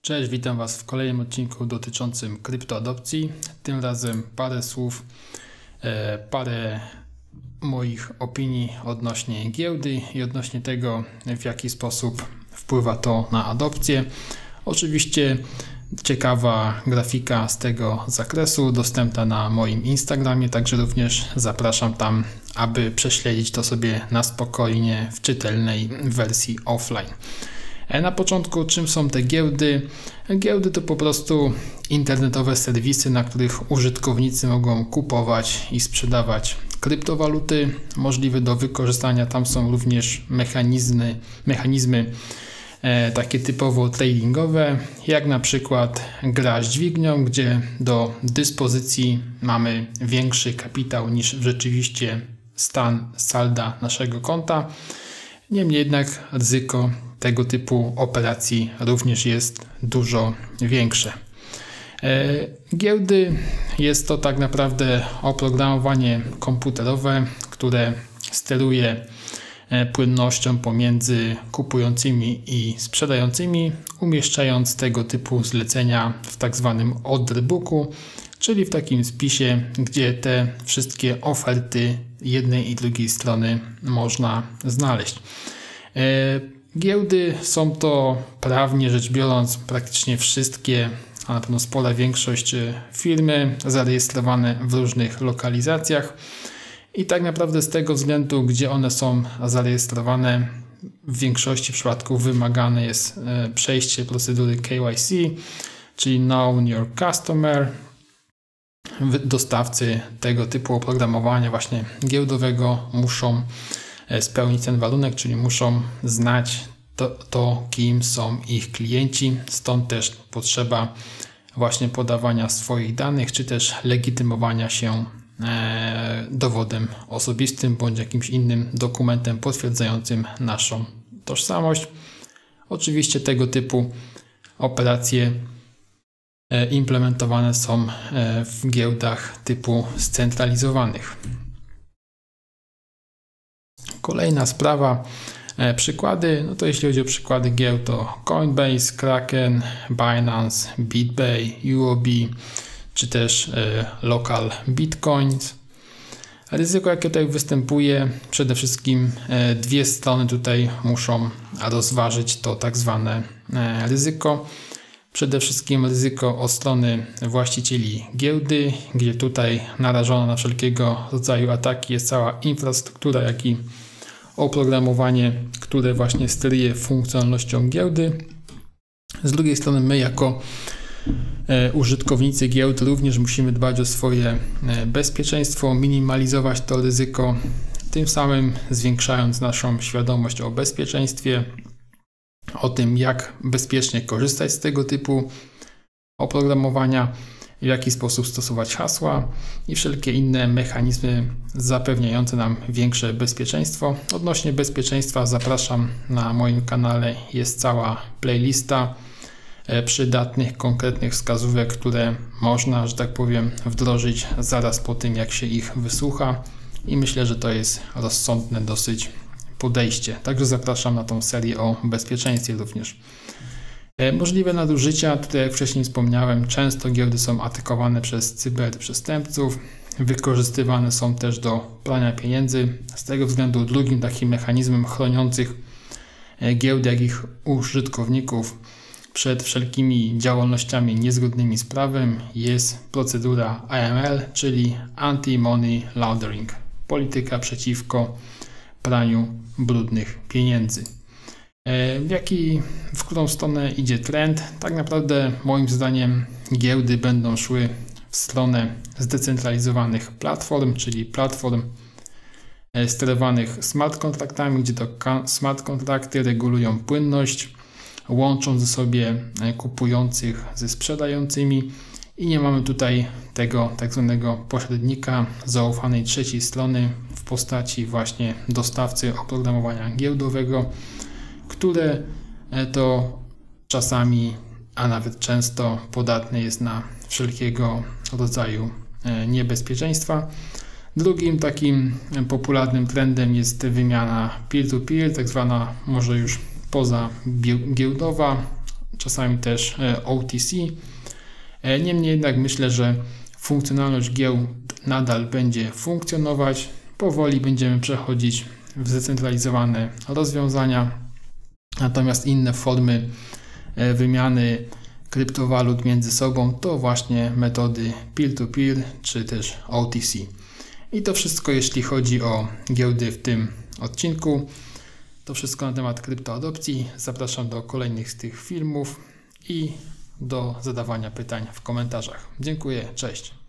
Cześć, witam Was w kolejnym odcinku dotyczącym kryptoadopcji. Tym razem parę słów, parę moich opinii odnośnie giełdy i odnośnie tego, w jaki sposób wpływa to na adopcję. Oczywiście ciekawa grafika z tego zakresu dostępna na moim Instagramie, także również zapraszam tam, aby prześledzić to sobie na spokojnie w czytelnej wersji offline. Na początku, czym są te giełdy? Giełdy to po prostu internetowe serwisy, na których użytkownicy mogą kupować i sprzedawać kryptowaluty. Możliwe do wykorzystania tam są również mechanizmy takie typowo tradingowe, jak na przykład gra z dźwignią, gdzie do dyspozycji mamy większy kapitał niż rzeczywiście stan salda naszego konta. Niemniej jednak ryzyko tego typu operacji również jest dużo większe. Giełdy jest to tak naprawdę oprogramowanie komputerowe, które steruje płynnością pomiędzy kupującymi i sprzedającymi, umieszczając tego typu zlecenia w tak zwanym order booku, czyli w takim spisie, gdzie te wszystkie oferty jednej i drugiej strony można znaleźć. Giełdy są to prawnie rzecz biorąc praktycznie wszystkie, a na pewno spora większość firmy zarejestrowane w różnych lokalizacjach i tak naprawdę z tego względu, gdzie one są zarejestrowane, w większości przypadków wymagane jest przejście procedury KYC, czyli Know Your Customer. Dostawcy tego typu oprogramowania właśnie giełdowego muszą spełnić ten warunek, czyli muszą znać to, kim są ich klienci. Stąd też potrzeba właśnie podawania swoich danych, czy też legitymowania się dowodem osobistym bądź jakimś innym dokumentem potwierdzającym naszą tożsamość. Oczywiście tego typu operacje implementowane są w giełdach typu scentralizowanych. Kolejna sprawa, przykłady, no to jeśli chodzi o przykłady giełd, to Coinbase, Kraken, Binance, BitBay, UOB, czy też Local Bitcoins. Ryzyko, jakie tutaj występuje, przede wszystkim dwie strony tutaj muszą rozważyć to tak zwane ryzyko. Przede wszystkim ryzyko od strony właścicieli giełdy, gdzie tutaj narażona na wszelkiego rodzaju ataki jest cała infrastruktura, jak i oprogramowanie, które właśnie steruje funkcjonalnością giełdy. Z drugiej strony my jako użytkownicy giełd również musimy dbać o swoje bezpieczeństwo, minimalizować to ryzyko, tym samym zwiększając naszą świadomość o bezpieczeństwie, o tym, jak bezpiecznie korzystać z tego typu oprogramowania, w jaki sposób stosować hasła i wszelkie inne mechanizmy zapewniające nam większe bezpieczeństwo. Odnośnie bezpieczeństwa zapraszam na moim kanale, jest cała playlista przydatnych, konkretnych wskazówek, które można, że tak powiem, wdrożyć zaraz po tym, jak się ich wysłucha i myślę, że to jest rozsądne dosyć podejście. Także zapraszam na tą serię o bezpieczeństwie również. Możliwe nadużycia, tutaj jak wcześniej wspomniałem, często giełdy są atakowane przez cyberprzestępców, wykorzystywane są też do prania pieniędzy. Z tego względu drugim takim mechanizmem chroniących giełdy, jak ich użytkowników przed wszelkimi działalnościami niezgodnymi z prawem jest procedura AML, czyli Anti-Money Laundering, polityka przeciwko praniu brudnych pieniędzy. W którą stronę idzie trend? Tak naprawdę moim zdaniem giełdy będą szły w stronę zdecentralizowanych platform, czyli platform sterowanych smart kontraktami, gdzie to smart kontrakty regulują płynność, łączą ze sobą kupujących ze sprzedającymi i nie mamy tutaj tego tak zwanego pośrednika, zaufanej trzeciej strony w postaci właśnie dostawcy oprogramowania giełdowego, które to czasami, a nawet często podatne jest na wszelkiego rodzaju niebezpieczeństwa. Drugim takim popularnym trendem jest wymiana peer-to-peer, tak zwana może już pozagiełdowa. czasami też OTC. Niemniej jednak myślę, że funkcjonalność giełd nadal będzie funkcjonować. Powoli będziemy przechodzić w zdecentralizowane rozwiązania, natomiast inne formy wymiany kryptowalut między sobą to właśnie metody peer-to-peer czy też OTC. I to wszystko, jeśli chodzi o giełdy w tym odcinku. To wszystko na temat kryptoadopcji. Zapraszam do kolejnych z tych filmów i do zadawania pytań w komentarzach. Dziękuję, cześć.